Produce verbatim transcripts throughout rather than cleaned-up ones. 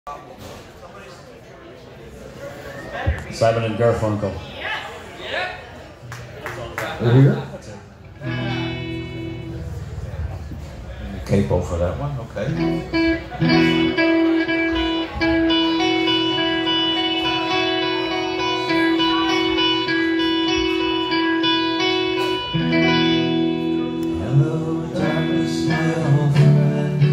Simon and Garfunkel. Yeah. Yeah. We're here. Capo for that one, okay. Hello, darkness, my old friend.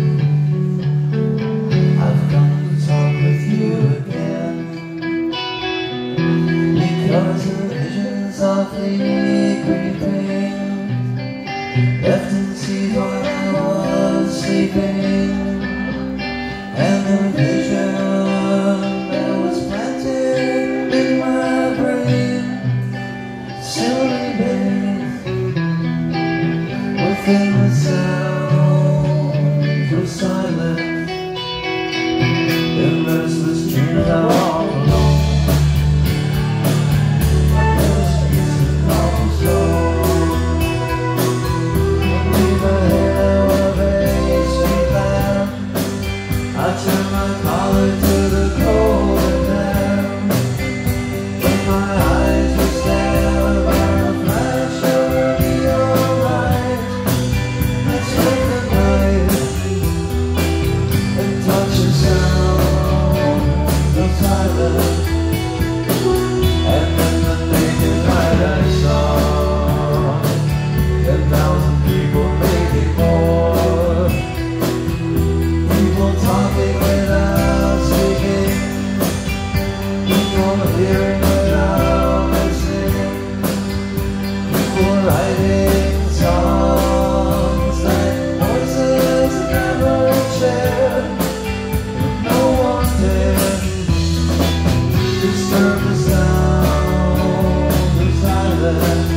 I've come to talk with you again, because the visions softly creeping left in seas while I was sleeping, and the vision that was planted in my brain still remains within the sound of silence. In restless dreams I walk alone. There's a piece of cobblestone beneath the halo of a street lamp. I turn my collar to the cold and damp, but my eyes were stabbed by a flash of neon light. I took the knife and touched the sound of silence, and then the naked light I saw ten thousand people, maybe more, people talking without speaking, people hearing without listening, people writing songs like voices never shared. No one dared disturb the sound of silence.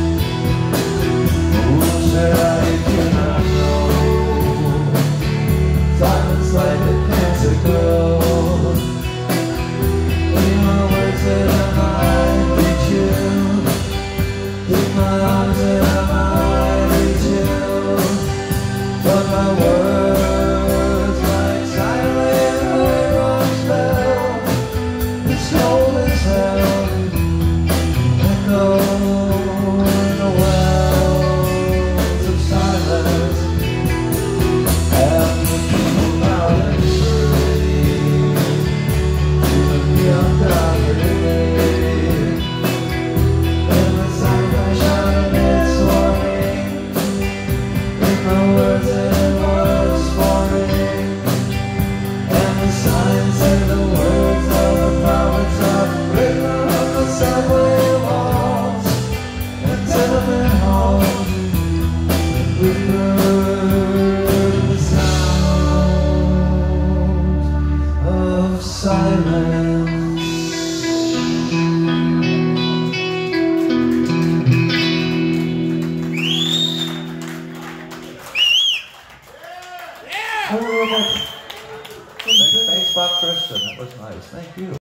Who said I cannot know? Silence like a cancer grows. In my words that I might reach you, in my arms that I might reach you, but my words like silent raindrops fell. It's cold as hell, echo in the wells of silence, and the people loud and free, even the ungodly, in the sunshine it's warning, in the words that it was forming, and the signs and the words of the prophets are written on the subway walls and tenement halls. We've heard the sound of silence. Thanks, Bob Christian. That was nice. Thank you.